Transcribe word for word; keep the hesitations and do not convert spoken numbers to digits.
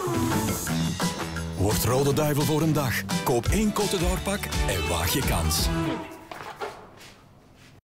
Word Rode Duivel voor een dag. Koop één Côte d'Or pak en waag je kans.